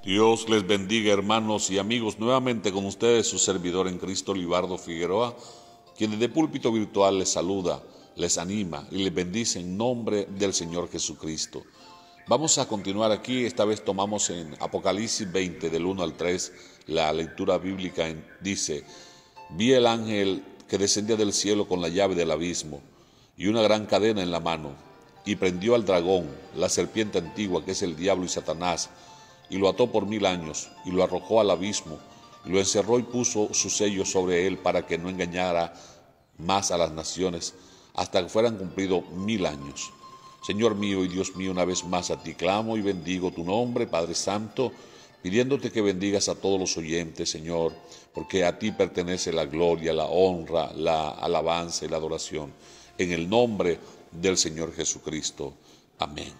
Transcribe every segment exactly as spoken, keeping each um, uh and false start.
Dios les bendiga, hermanos y amigos. Nuevamente con ustedes su servidor en Cristo, Libardo Figueroa, quien desde Púlpito Virtual les saluda, les anima y les bendice en nombre del Señor Jesucristo. Vamos a continuar aquí. Esta vez tomamos en Apocalipsis veinte, del uno al tres, la lectura bíblica. En, dice: vi el ángel que descendía del cielo con la llave del abismo y una gran cadena en la mano, y prendió al dragón, la serpiente antigua, que es el diablo y Satanás, y lo ató por mil años, y lo arrojó al abismo, y lo encerró y puso su sello sobre él, para que no engañara más a las naciones, hasta que fueran cumplidos mil años. Señor mío y Dios mío, una vez más a ti clamo y bendigo tu nombre, Padre Santo, pidiéndote que bendigas a todos los oyentes, Señor, porque a ti pertenece la gloria, la honra, la alabanza y la adoración. En el nombre del Señor Jesucristo. Amén.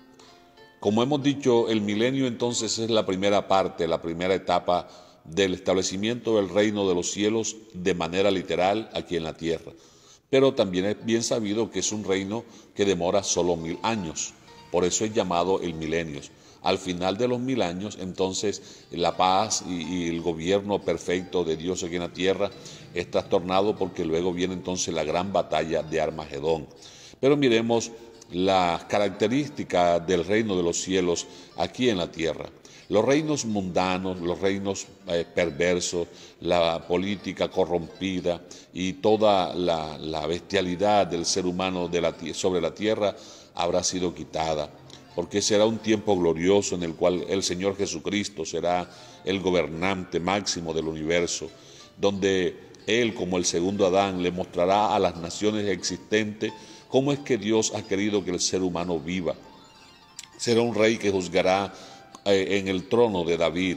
Como hemos dicho, el milenio entonces es la primera parte, la primera etapa del establecimiento del reino de los cielos de manera literal aquí en la tierra. Pero también es bien sabido que es un reino que demora solo mil años. Por eso es llamado el milenio. Al final de los mil años, entonces, la paz y, y el gobierno perfecto de Dios aquí en la tierra es trastornado, porque luego viene entonces la gran batalla de Armagedón. Pero miremos las características del reino de los cielos aquí en la tierra. Los reinos mundanos, los reinos eh, perversos, la política corrompida y toda la, la bestialidad del ser humano de la, sobre la tierra habrá sido quitada, porque será un tiempo glorioso en el cual el Señor Jesucristo será el gobernante máximo del universo, donde Él, como el segundo Adán, le mostrará a las naciones existentes cómo es que Dios ha querido que el ser humano viva. Será un rey que juzgará eh, en el trono de David,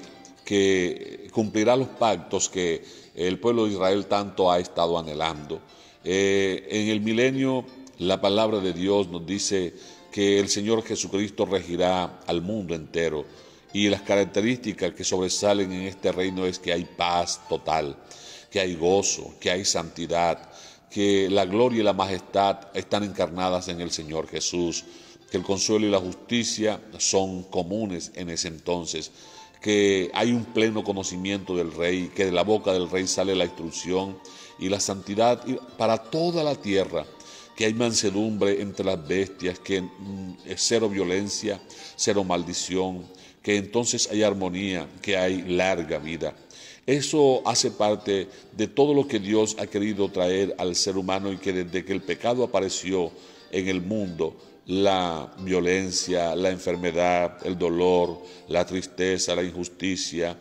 que cumplirá los pactos que el pueblo de Israel tanto ha estado anhelando. Eh, en el milenio, la palabra de Dios nos dice que el Señor Jesucristo regirá al mundo entero, y las características que sobresalen en este reino es que hay paz total, que hay gozo, que hay santidad, que la gloria y la majestad están encarnadas en el Señor Jesús, que el consuelo y la justicia son comunes en ese entonces, que hay un pleno conocimiento del Rey, que de la boca del Rey sale la instrucción y la santidad para toda la tierra, que hay mansedumbre entre las bestias, que es cero violencia, cero maldición, que entonces hay armonía, que hay larga vida. Eso hace parte de todo lo que Dios ha querido traer al ser humano, y que desde que el pecado apareció en el mundo, la violencia, la enfermedad, el dolor, la tristeza, la injusticia,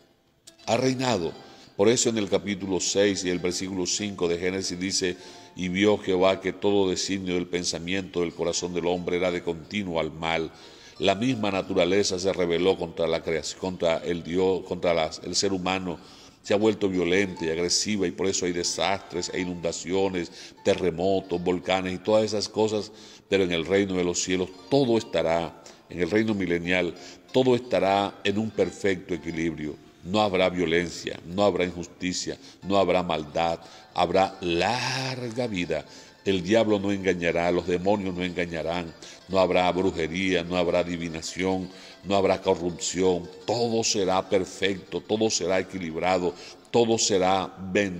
ha reinado. Por eso en el capítulo seis y el versículo cinco de Génesis dice: y vio Jehová que todo designio del pensamiento del corazón del hombre era de continuo al mal. La misma naturaleza se rebeló contra la creación, contra el Dios, contra las, el ser humano. Se ha vuelto violenta y agresiva, y por eso hay desastres e inundaciones, terremotos, volcanes y todas esas cosas. Pero en el reino de los cielos todo estará, en el reino milenial, todo estará en un perfecto equilibrio. No habrá violencia, no habrá injusticia, no habrá maldad, habrá larga vida. El diablo no engañará, los demonios no engañarán, no habrá brujería, no habrá adivinación, no habrá corrupción. Todo será perfecto, todo será equilibrado, todo será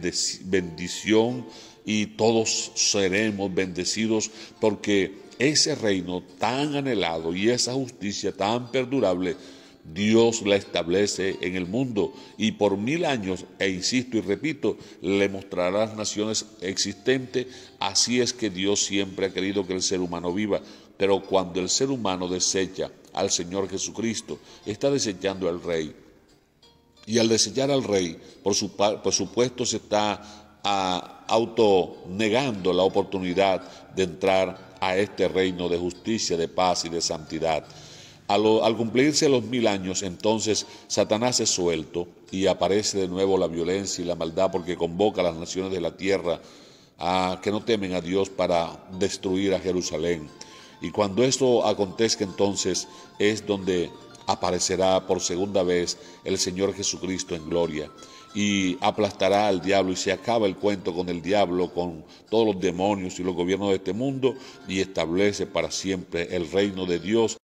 bendición, y todos seremos bendecidos, porque ese reino tan anhelado y esa justicia tan perdurable, Dios la establece en el mundo, y por mil años, e insisto y repito, le mostrará a las naciones existentes. Así es que Dios siempre ha querido que el ser humano viva. Pero cuando el ser humano desecha al Señor Jesucristo, está desechando al Rey. Y al desechar al Rey, por, su, por supuesto, se está a, autonegando la oportunidad de entrar a este reino de justicia, de paz y de santidad. Al, al cumplirse los mil años, entonces Satanás es suelto, y aparece de nuevo la violencia y la maldad, porque convoca a las naciones de la tierra a que no temen a Dios para destruir a Jerusalén. Y cuando esto acontezca, entonces es donde aparecerá por segunda vez el Señor Jesucristo en gloria, y aplastará al diablo, y se acaba el cuento con el diablo, con todos los demonios y los gobiernos de este mundo, y establece para siempre el reino de Dios